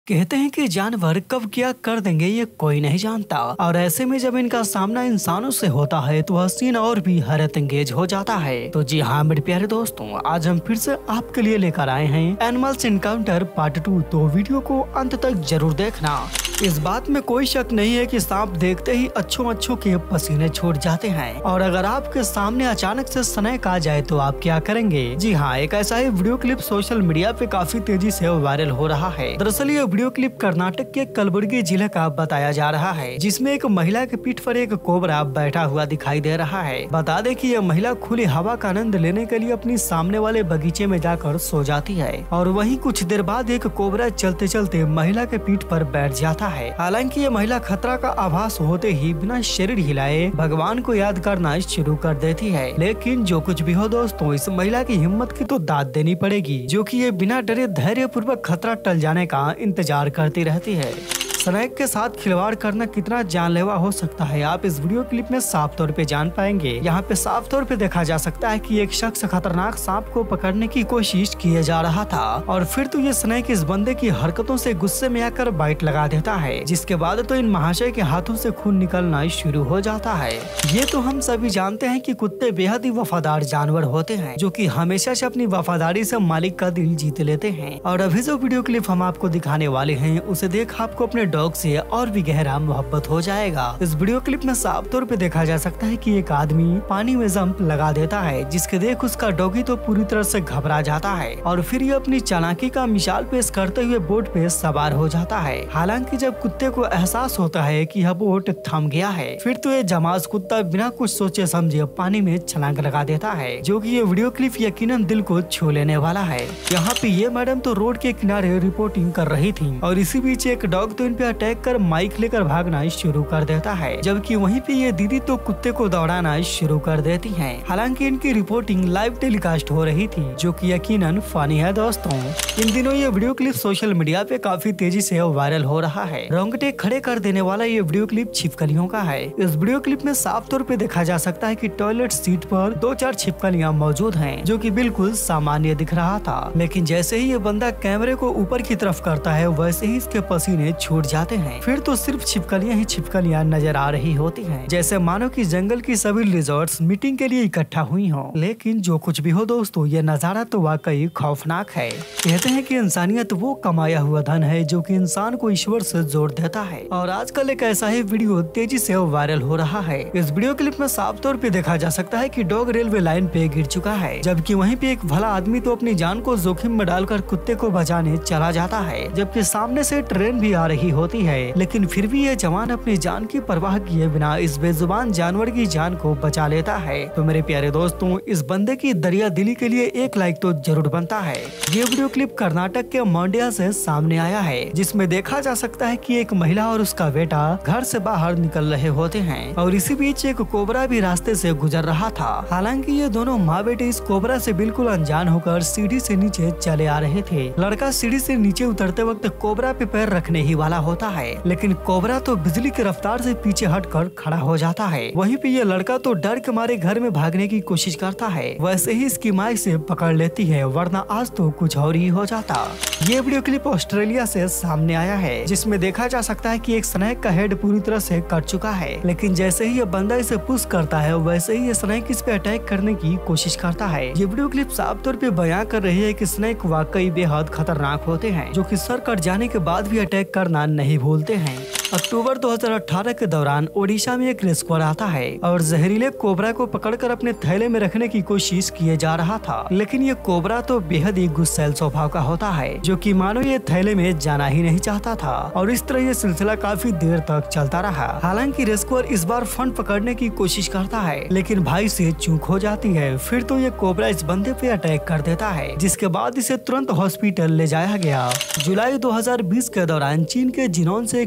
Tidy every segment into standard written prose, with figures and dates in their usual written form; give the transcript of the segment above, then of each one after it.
कहते हैं कि जानवर कब क्या कर देंगे ये कोई नहीं जानता, और ऐसे में जब इनका सामना इंसानों से होता है तो वह सीन और भी हैरत अंगेज हो जाता है। तो जी हाँ मेरे प्यारे दोस्तों, आज हम फिर से आपके लिए लेकर आए हैं एनिमल्स इनकाउंटर पार्ट 2। तो वीडियो को अंत तक जरूर देखना। इस बात में कोई शक नहीं है कि सांप देखते ही अच्छों के पसीने छूट जाते हैं, और अगर आपके सामने अचानक से स्नेक आ जाए तो आप क्या करेंगे। जी हाँ, एक ऐसा ही वीडियो क्लिप सोशल मीडिया पे काफी तेजी से वायरल हो रहा है। दरअसल ये वीडियो क्लिप कर्नाटक के कलबुर्गी जिले का बताया जा रहा है, जिसमें एक महिला के पीठ पर एक कोबरा बैठा हुआ दिखाई दे रहा है। बता दें कि यह महिला खुली हवा का आनंद लेने के लिए अपनी सामने वाले बगीचे में जाकर सो जाती है, और वहीं कुछ देर बाद एक कोबरा चलते चलते महिला के पीठ पर बैठ जाता है। हालांकि ये महिला खतरा का आभास होते ही बिना शरीर हिलाए भगवान को याद करना शुरू कर देती है। लेकिन जो कुछ भी हो दोस्तों, इस महिला की हिम्मत की तो दाद देनी पड़ेगी, जो कि ये बिना डरे धैर्य पूर्वक खतरा टल जाने का इंतजार करती रहती है। स्नेक के साथ खिलवाड़ करना कितना जानलेवा हो सकता है, आप इस वीडियो क्लिप में साफ तौर पे जान पाएंगे। यहाँ पे साफ तौर पे देखा जा सकता है कि एक शख्स खतरनाक सांप को पकड़ने की कोशिश किए जा रहा था, और फिर तो ये स्नेक इस बंदे की हरकतों से गुस्से में आकर बाइट लगा देता है, जिसके बाद तो इन महाशय के हाथों से खून निकलना शुरू हो जाता है। ये तो हम सभी जानते हैं कि कुत्ते बेहद ही वफादार जानवर होते हैं, जो कि हमेशा से अपनी वफादारी से मालिक का दिल जीत लेते हैं। और अभी जो वीडियो क्लिप हम आपको दिखाने वाले हैं, उसे देख आपको अपने डॉग से और भी गहरा मोहब्बत हो जाएगा। इस वीडियो क्लिप में साफ तौर पे देखा जा सकता है कि एक आदमी पानी में जंप लगा देता है, जिसके देख उसका डॉगी तो पूरी तरह से घबरा जाता है, और फिर ये अपनी चालाकी का मिसाल पेश करते हुए बोट पे सवार हो जाता है। हालांकि जब कुत्ते को एहसास होता है कि यह बोट थम गया है, फिर तो ये जमाज कुत्ता बिना कुछ सोचे समझे पानी में छलांग लगा देता है, जो कि ये वीडियो क्लिप यकीनन दिल को छू लेने वाला है। यहाँ पे ये मैडम तो रोड के किनारे रिपोर्टिंग कर रही थी, और इसी बीच एक डॉग तो इन पे अटैक कर माइक लेकर भागना शुरू कर देता है, जबकि वहीं पे ये दीदी तो कुत्ते को दौड़ाना शुरू कर देती हैं। हालांकि इनकी रिपोर्टिंग लाइव टेलीकास्ट हो रही थी, जो कि यकीनन फनी है दोस्तों। इन दिनों ये वीडियो क्लिप सोशल मीडिया पे काफी तेजी से वायरल हो रहा है। रोंगटे खड़े कर देने वाला ये वीडियो क्लिप छिपकलियों का है। इस वीडियो क्लिप में साफ तौर पे देखा जा सकता है कि टॉयलेट सीट पर 2-4 छिपकलियां मौजूद हैं, जो कि बिल्कुल सामान्य दिख रहा था। लेकिन जैसे ही ये बंदा कैमरे को ऊपर की तरफ करता है, वैसे ही इसके पसीने छूट जाते हैं। फिर तो सिर्फ छिपकलियां ही छिपकलियां नजर आ रही होती हैं, जैसे मानो कि जंगल की सभी रिजॉर्ट्स मीटिंग के लिए इकट्ठा हुई हों। लेकिन जो कुछ भी हो दोस्तों, ये नजारा तो वाकई खौफनाक है। कहते हैं कि इंसानियत वो कमाया हुआ धन है जो कि इंसान को ईश्वर से जोड़ देता है, और आजकल एक ऐसा ही वीडियो तेजी से वायरल हो रहा है। इस वीडियो क्लिप में साफ तौर पे देखा जा सकता है कि डॉग रेलवे लाइन पे गिर चुका है, जबकि वहीं पे एक भला आदमी तो अपनी जान को जोखिम में डालकर कुत्ते को बचाने चला जाता है, जबकि सामने से ट्रेन भी आ रही होती है। लेकिन फिर भी ये जवान अपनी जान की परवाह किए बिना इस बेजुबान जानवर की जान को बचा लेता है। तो मेरे प्यारे दोस्तों, इस बंदे की दरिया दिली के लिए एक लाइक तो जरूर बनता है। ये वीडियो क्लिप कर्नाटक के मांड्या से सामने आया है, जिसमें देखा जा सकता है कि एक महिला और उसका बेटा घर से बाहर निकल रहे होते हैं, और इसी बीच एक कोबरा भी रास्ते से गुजर रहा था। हालांकि ये दोनों माँ बेटे इस कोबरा से बिल्कुल अनजान होकर सीढ़ी से नीचे चले आ रहे थे। लड़का सीढ़ी से नीचे उतरते वक्त कोबरा पे पैर रखने ही वाला होता है, लेकिन कोबरा तो बिजली की रफ्तार से पीछे हटकर खड़ा हो जाता है। वहीं पे ये लड़का तो डर के मारे घर में भागने की कोशिश करता है, वैसे ही इसकी माँ इसे पकड़ लेती है, वरना आज तो कुछ और ही हो जाता। ये वीडियो क्लिप ऑस्ट्रेलिया से सामने आया है, जिसमें देखा जा सकता है कि एक स्नेक का हेड पूरी तरह से कट चुका है, लेकिन जैसे ही ये बंदा इसे पुश करता है, वैसे ही ये स्नेक इस पे अटैक करने की कोशिश करता है। ये वीडियो क्लिप साफ तौर पे बयां कर रही है कि स्नेक वाकई बेहद खतरनाक होते हैं, जो कि सर कट जाने के बाद भी अटैक करना नहीं भूलते हैं। अक्टूबर 2018 के दौरान ओडिशा में एक रेस्क्यूअर आता है, और जहरीले कोबरा को पकड़कर अपने थैले में रखने की कोशिश किए जा रहा था, लेकिन ये कोबरा तो बेहद ही गुस्सैल स्वभाव का होता है, जो कि मानो ये थैले में जाना ही नहीं चाहता था, और इस तरह ये सिलसिला काफी देर तक चलता रहा। हालांकि रेस्क्यूअर इस बार फंड पकड़ने की कोशिश करता है, लेकिन भाई से चूक हो जाती है। फिर तो ये कोबरा इस बंदे पे अटैक कर देता है, जिसके बाद इसे तुरंत हॉस्पिटल ले जाया गया। जुलाई 2020 के दौरान चीन के जिनोन से एक वीडियो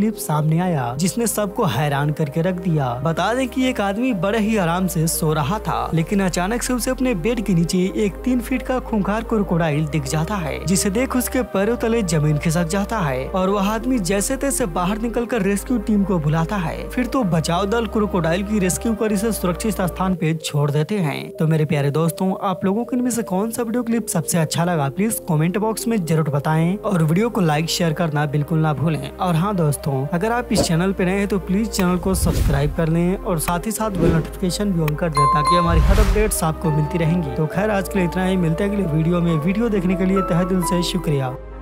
क्लिप सामने आया जिसने सबको हैरान करके रख दिया। बता दें कि एक आदमी बड़े ही आराम से सो रहा था, लेकिन अचानक से उसे अपने बेड के नीचे एक 3 फीट का खूंखार क्रोकोडाइल दिख जाता है, जिसे देख उसके पैरों तले जमीन खिसक जाता है और वह आदमी जैसे तैसे बाहर निकलकर रेस्क्यू टीम को बुलाता है। फिर तो बचाव दल क्रोकोडाइल की रेस्क्यू कर इसे सुरक्षित स्थान पे छोड़ देते हैं। तो मेरे प्यारे दोस्तों, आप लोगों को इनमें से कौन सा वीडियो क्लिप सबसे अच्छा लगा प्लीज कमेंट बॉक्स में जरूर बताएं और वीडियो को लाइक शेयर करना बिल्कुल ना भूलें। और हाँ दोस्तों, अगर आप इस चैनल पे नए हैं तो प्लीज चैनल को सब्सक्राइब कर लें और साथ ही साथ बेल नोटिफिकेशन भी ऑन कर दें ताकि हमारी हर अपडेट्स आपको मिलती रहेंगी। तो खैर आज के लिए इतना ही, मिलते हैं अगले वीडियो में। वीडियो देखने के लिए तहे दिल से शुक्रिया।